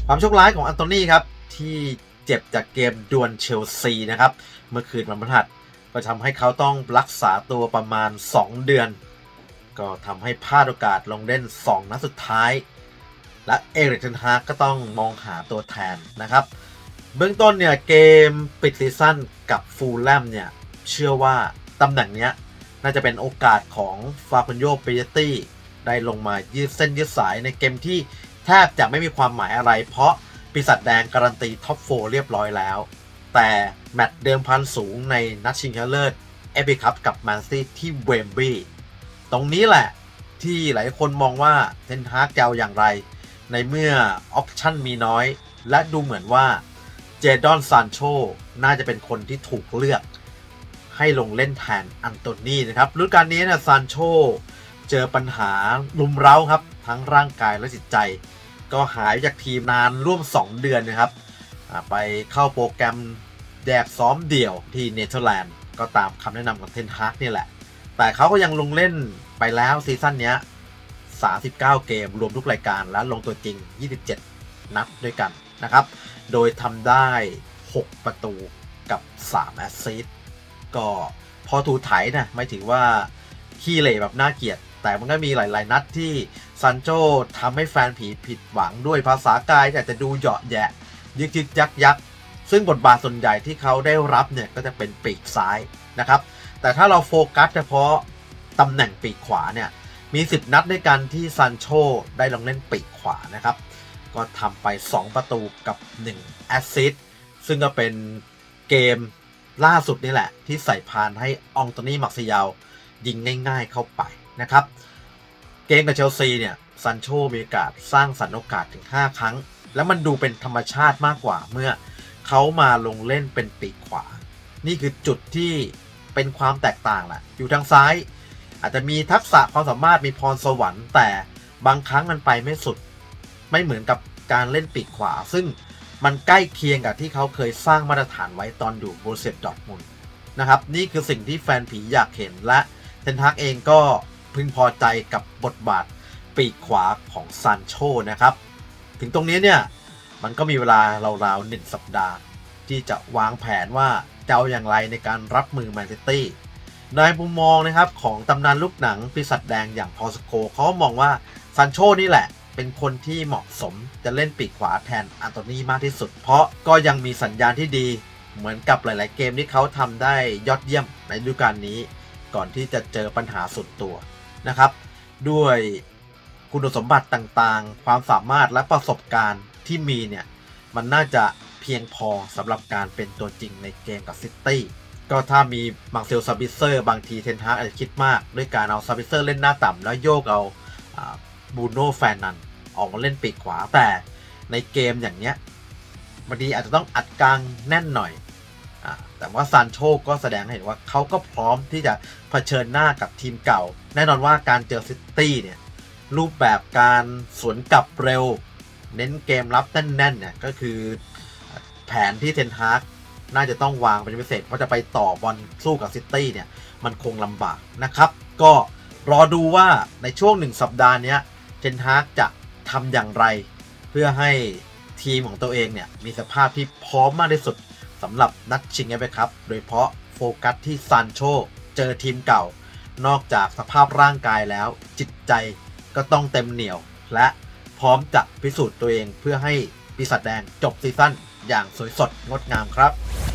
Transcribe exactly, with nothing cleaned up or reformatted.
ความโชคร้ายของอันโตนีครับที่เจ็บจากเกมดวลเชลซีนะครับเมื่อคืนวันพฤหัสก็ทำให้เขาต้องรักษาตัวประมาณสองเดือนก็ทำให้พลาดโอกาสลงเล่นสองนัดสุดท้ายและเอริก เทนฮากก็ต้องมองหาตัวแทนนะครับเบื้องต้นเนี่ยเกมปิดซีซั่นกับฟูลแลมเนี่ยเชื่อว่าตำแหน่งนี้น่าจะเป็นโอกาสของฟาบินโญ ปิเยตี้ได้ลงมายืดเส้นยืดสายในเกมที่แทบจะไม่มีความหมายอะไรเพราะปีศาจแดงการันตีท็อปโฟร์เรียบร้อยแล้วแต่แมตช์เดิมพันสูงในนัดชิงชนะเลิศ เอฟ เอ คัพกับแมนซิตี้ที่เวมบลีย์ตรงนี้แหละที่หลายคนมองว่าเทนฮากจะเอาอย่างไรในเมื่อออปชั่นมีน้อยและดูเหมือนว่าเจดอนซานโชน่าจะเป็นคนที่ถูกเลือกให้ลงเล่นแทนอันโตนีนะครับฤดูกาลนี้นะซานโชเจอปัญหาลุมเร้าครับทั้งร่างกายและจิตใจก็หายจากทีมนานร่วมสองเดือนนะครับไปเข้าโปรแกรมแยกซ้อมเดี่ยวที่เนเธอร์แลนด์ก็ตามคำแนะนำของเทนฮากนี่แหละแต่เขาก็ยังลงเล่นไปแล้วซีซั่นนี้สามสิบเก้าเกมรวมทุกรายการและลงตัวจริงยี่สิบเจ็ดนัดด้วยกันนะครับโดยทำได้หกประตูกับสามแอสซิสต์ก็พอถูไถนะไม่ถือว่าขี้เหร่แบบน่าเกลียดแต่มันก็มีหลายๆนัดที่ซันโชทำให้แฟนผีผิดหวังด้วยภาษากายแต่จะดูเหยาะแยะยึกยึกยักยักซึ่งบทบาทส่วนใหญ่ที่เขาได้รับเนี่ยก็จะเป็นปีกซ้ายนะครับแต่ถ้าเราโฟกัสเฉพาะตำแหน่งปีกขวาเนี่ยมีสิบนัดด้วยกันที่ซันโชได้ลงเล่นปีกขวานะครับก็ทำไปสองประตูกับหนึ่งแอสซิสต์ซึ่งก็เป็นเกมล่าสุดนี่แหละที่ใส่พานให้อองโตนี มาร์เซียลยิงง่ายๆเข้าไปนะครับเกมกับเชลซีเนี่ยซันโชมีโอกาสสร้างสรรค์โอกาสถึงห้าครั้งแล้วมันดูเป็นธรรมชาติมากกว่าเมื่อเขามาลงเล่นเป็นปีกขวานี่คือจุดที่เป็นความแตกต่างแหละอยู่ทางซ้ายอาจจะมีทักษะความสามารถมีพรสวรรค์แต่บางครั้งมันไปไม่สุดไม่เหมือนกับการเล่นปีกขวาซึ่งมันใกล้เคียงกับที่เขาเคยสร้างมาตรฐานไว้ตอนอยู่โบรูเซีย ดอร์ทมุนด์นะครับนี่คือสิ่งที่แฟนผีอยากเห็นและเทนฮากเองก็พึงพอใจกับบทบาทปีกขวาของซานโชนะครับถึงตรงนี้เนี่ยมันก็มีเวลาราวๆหนึ่งสัปดาห์ที่จะวางแผนว่าจะเอาอย่างไรในการรับมือแมนซิตี้ในมุมมองนะครับของตำนานลูกหนังปีศาจแดงอย่างพอล สโคลเขามองว่าซานโชนี่แหละเป็นคนที่เหมาะสมจะเล่นปีกขวาแทนอันโตนีมากที่สุดเพราะก็ยังมีสัญญาณที่ดีเหมือนกับหลายๆเกมที่เขาทำได้ยอดเยี่ยมในฤดูกาลนี้ก่อนที่จะเจอปัญหาสุดตัวนะครับด้วยคุณสมบัติต่างๆความสามารถและประสบการณ์ที่มีเนี่ยมันน่าจะเพียงพอสำหรับการเป็นตัวจริงในเกมกับซิตี้ก็ถ้ามีมาร์เซล ซาบิเซอร์บางทีเทนฮากอาจจะคิดมากด้วยการเอาซาบิเซอร์เล่นหน้าต่ำแล้วโยกเอาบูโน่ แฟนนันออกมาเล่นปีกขวาแต่ในเกมอย่างเนี้ยบางทีอาจจะต้องอัดกลางแน่นหน่อยอ่าแต่ว่าซานโชก็แสดงให้เห็นว่าเขาก็พร้อมที่จะเผชิญหน้ากับทีมเก่าแน่นอนว่าการเจอซิตี้เนี่ยรูปแบบการสวนกลับเร็วเน้นเกมรับแน่นๆเนี่ยก็คือแผนที่เทนฮากน่าจะต้องวางเป็นพิเศษเพราะจะไปต่อบอลสู้กับซิตี้เนี่ยมันคงลำบากนะครับก็รอดูว่าในช่วงหนึ่งสัปดาห์นี้เทนฮากจะทำอย่างไรเพื่อให้ทีมของตัวเองเนี่ยมีสภาพที่พร้อมมากที่สุดสำหรับนัดชิงเอฟเอครับโดยเฉพาะโฟกัสที่ซานโชเจอทีมเก่านอกจากสภาพร่างกายแล้วจิตใจก็ต้องเต็มเหนี่ยวและพร้อมจะพิสูจน์ตัวเองเพื่อให้ปีศาจแดงจบซีซั่นอย่างสวยสดงดงามครับ